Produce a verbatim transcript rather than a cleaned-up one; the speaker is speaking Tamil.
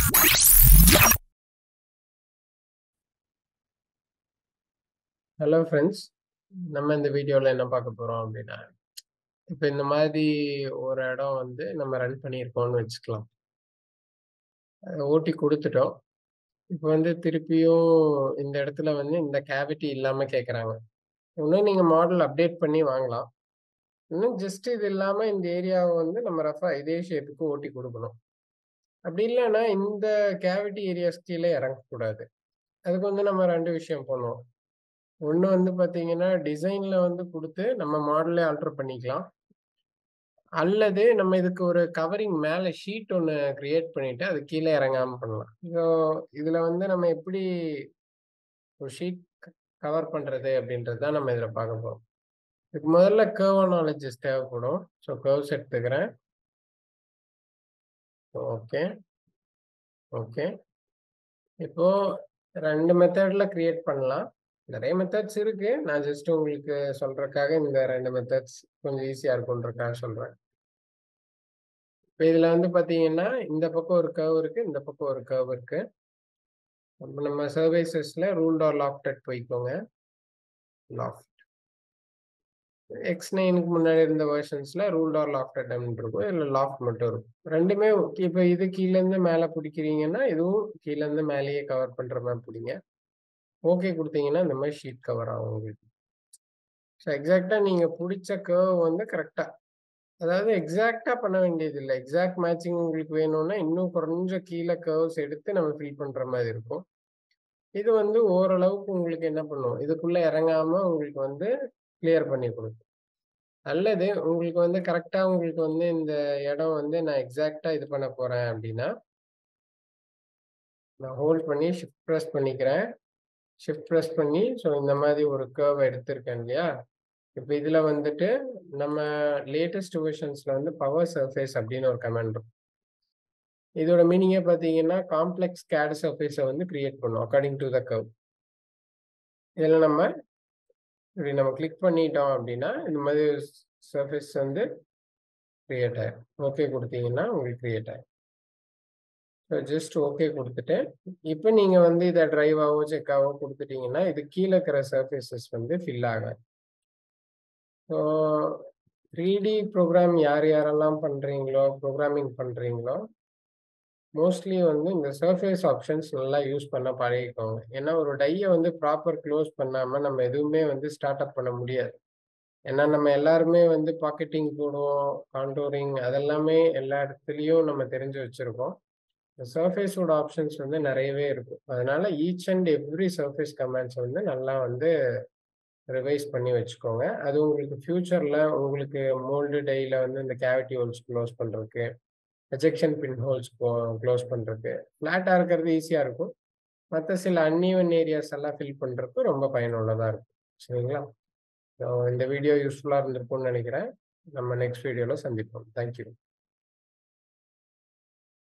ஹலோ ஃப்ரெண்ட்ஸ், நம்ம இந்த வீடியோவில் என்ன பார்க்க போகிறோம் அப்படின்னா, இப்போ இந்த மாதிரி ஒரு இடம் வந்து நம்ம ரன் பண்ணியிருக்கோம்னு வச்சுக்கலாம். அதை ஓட்டி கொடுத்துட்டோம். இப்போ வந்து திருப்பியும் இந்த இடத்துல வந்து இந்த கேவிட்டி இல்லாமல் கேட்குறாங்க. இன்னும் நீங்கள் மாடல் அப்டேட் பண்ணி வாங்கலாம். இன்னும் ஜஸ்ட் இது இல்லாமல் இந்த ஏரியாவை வந்து நம்ம ரஃபாக இதே ஷேப்புக்கு ஓட்டி கொடுக்கணும். அப்படி இல்லைன்னா இந்த கேவிட்டி ஏரியாஸ் கீழே இறங்கக்கூடாது. அதுக்கு வந்து நம்ம ரெண்டு விஷயம் பண்ணுவோம். ஒன்று வந்து பார்த்தீங்கன்னா, டிசைனில் வந்து கொடுத்து நம்ம மாடலே ஆல்டர் பண்ணிக்கலாம். அல்லது நம்ம இதுக்கு ஒரு கவரிங் மேல ஷீட் ஒண்ணு கிரியேட் பண்ணிட்டு, அது கீழ இறங்காம பண்ணலாம். ஸோ இதுல வந்து நம்ம எப்படி ஒரு ஷீட் க கவர் பண்றது அப்படின்றது தான் நம்ம இதுல பார்க்க போறோம். இதுக்கு முதல்ல கர்வ் அனாலிசிஸ் தேவைப்படும். ஸோ கர்வ்ஸ் எடுத்துக்கிறேன். Okay, okay. இப்போ ரெண்டு மெத்தட்ல கிரியேட் பண்ணலாம். நெறைய மெத்தட்ஸ் இருக்கு. நான் ஜஸ்ட் உங்களுக்கு சொல்றதுக்காக இந்த ரெண்டு மெத்தட்ஸ் கொஞ்சம் ஈஸியா இருக்கும்ன்றதுக்காக சொல்றேன். இப்ப இதுல வந்து பாத்தீங்கன்னா, இந்த பக்கம் ஒரு கர்வ் இருக்கு. இந்த பக்கம் ஒரு கர்வ் இருக்கு. அப்ப நம்ம சர்வீசஸ்ல ரூல்ட் ஆர் லாஃப்டட் போய்க்கோங்க. லாஃப்ட். எக்ஸ் நைனுக்கு முன்னாடி இருந்த வெர்ஷன்ஸ்ல ரூல்ட் ஆர் லாஃப்டட் அப்படின்னு இருக்கும். இதுல லாஃப்ட் மட்டும் இருக்கும். ரெண்டுமே இப்ப இது கீழ இருந்து மேல பிடிக்கிறீங்கன்னா, இதுவும் கீழ இருந்து மேலேயே கவர் பண்ற மாதிரி பிடிங்க. ஓகே குடுத்தீங்கன்னா, இந்த மாதிரி ஷீட் கவர் ஆகும் உங்களுக்கு. ஸோ எக்ஸாக்ட்டா நீங்க புடிச்ச கர்வ் வந்து கரெக்ட்டா அதாவது எக்ஸாக்ட்டா பண்ண வேண்டியது இல்ல. எக்ஸாக்ட் மேட்சிங் உங்களுக்கு வேணும்னா, இன்னும் கொஞ்சம் கீழ கர்வ்ஸ் எடுத்து நம்ம ஃபில் பண்ற மாதிரி இருக்கும். இது வந்து ஓரளவுக்கு உங்களுக்கு என்ன பண்ணும், இதுக்குள்ள இறங்காம உங்களுக்கு வந்து கிளியர் பண்ணி குடுக்கும். அல்லது உங்களுக்கு வந்து கரெக்ட்டா உங்களுக்கு வந்து இந்த இடம் வந்து நான் எக்ஸாக்ட்டா இது பண்ண போறேன் அப்படின்னா, நான் ஹோல்ட் பண்ணி ஷிஃப்ட் பிரஸ் பண்ணிக்கிறேன். ஷிஃப்ட் பிரஸ் பண்ணி ஸோ இந்த மாதிரி ஒரு கர்வ் எடுத்திருக்கேன் இல்லையா? இப்ப இதுல வந்துட்டு நம்ம லேட்டஸ்ட் வெர்ஷன்ஸ்ல வந்து பவர் சர்ஃபேஸ் அப்படின்னு ஒரு கமாண்ட் இருக்கும். இதோட மீனிங்கே பார்த்தீங்கன்னா, காம்ப்ளெக்ஸ் கேட் சர்ஃபேஸ வந்து கிரியேட் பண்ணும் அக்கார்டிங் டூ த கர்வ். இதுல நம்ம இப்படி நம்ம கிளிக் பண்ணிட்டோம் அப்படின்னா, இந்த மாதிரி சர்ஃபேஸ் வந்து கிரியேட் ஆயிரும். ஓகே குடுத்தீங்கன்னா, உங்களுக்கு கிரியேட் ஆயிரும். ஸோ ஜஸ்ட் ஓகே குடுத்துட்டு, இப்ப நீங்க வந்து இத டிரைவாவோ, செக்காவோ குடுத்துட்டீங்கன்னா, இது கீழ இருக்கிற சர்ஃபேஸஸ் வந்து ஃபில் ஆகாது. ஸோ த்ரீ டி ப்ரோகிராம் யார் யாரெல்லாம் பண்றீங்களோ, ப்ரோகிராமிங் பண்றீங்களோ, மோஸ்ட்லி வந்து இந்த சர்ஃபேஸ் ஆப்ஷன்ஸ் நல்லா யூஸ் பண்ண பழகிக்கோங்க. ஏன்னா ஒரு டைய வந்து ப்ராப்பர் க்ளோஸ் பண்ணாம நம்ம எதுவுமே வந்து ஸ்டார்ட் அப் பண்ண முடியாது. ஏன்னா நம்ம எல்லாருமே வந்து பாக்கெட்டிங் போடுவோம், கான்டூரிங் அதெல்லாமே எல்லா இடத்துலயும் நம்ம தெரிஞ்சு வச்சிருக்கோம். சர்ஃபேஸோட ஆப்ஷன்ஸ் வந்து நிறையவே இருக்கும். அதனால each and every surface commands வந்து நல்லா வந்து ரிவைஸ் பண்ணி வச்சுக்கோங்க. அது உங்களுக்கு ஃபியூச்சர்ல உங்களுக்கு மோல்டு டைல வந்து இந்த கேவிட்டி ஹோல்ஸ் க்ளோஸ் பண்றதுக்கு, எஜெக்ஷன் பின் ஹோல்ஸ் க்ளோஸ் பண்றதுக்கு, ஃப்ளாட்டா இருக்கிறது ஈஸியா இருக்கும். மத்த சில அன்ஈவன் ஏரியாஸ் எல்லாம் ஃபில் பண்றதுக்கு ரொம்ப பயனுள்ளதா இருக்கும். சரிங்களா? ஸோ இந்த வீடியோ யூஸ்ஃபுல்லா இருந்திருக்கும்னு நினைக்கிறேன். நம்ம நெக்ஸ்ட் வீடியோல சந்திப்போம். Thank you.